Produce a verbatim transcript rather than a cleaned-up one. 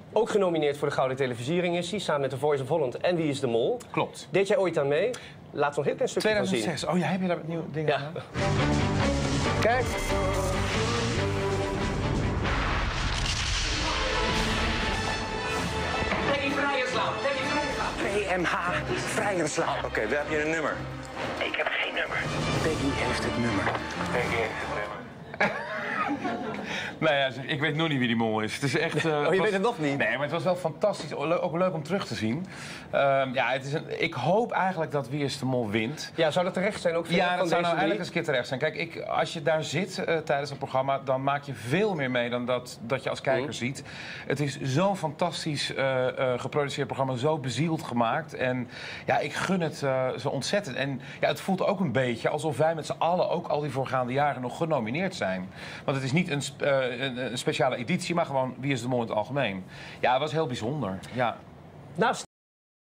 Ook genomineerd voor de Gouden Televisiering is hij, samen met The Voice of Holland en Wie is de Mol. Klopt. Deed jij ooit aan mee? Laat nog een heel klein stukje van zien. tweeduizend zes. Oh ja, heb je daar nieuwe dingen Ja. aan? Kijk. Peggy Vrijerslaan, Peggy Vrijerslaan. P M H Vrijerslaan. Oké, okay, we hebben hier een nummer. Ik heb geen nummer. Peggy heeft het nummer. Peggy heeft het nummer. Nou ja, zeg, ik weet nog niet wie die mol is. Het is echt, uh, Oh, je was... weet het nog niet? Nee, maar het was wel fantastisch. Ook leuk om terug te zien. Uh, ja, het is een... Ik hoop eigenlijk dat Wie is de Mol wint. Ja, zou dat terecht zijn ook voor Ja, dat van zou deze nou drie? eigenlijk eens een keer terecht zijn. Kijk, ik, als je daar zit uh, tijdens een programma, dan maak je veel meer mee dan dat, dat je als kijker Mm. ziet. Het is zo'n fantastisch uh, uh, geproduceerd programma, zo bezield gemaakt. En ja, ik gun het uh, zo ontzettend. En ja, het voelt ook een beetje alsof wij met z'n allen ook al die voorgaande jaren nog genomineerd zijn. Want het is niet een, uh, een, een speciale editie, maar gewoon Wie is de Mol in het algemeen. Ja, het was heel bijzonder. Ja. Naast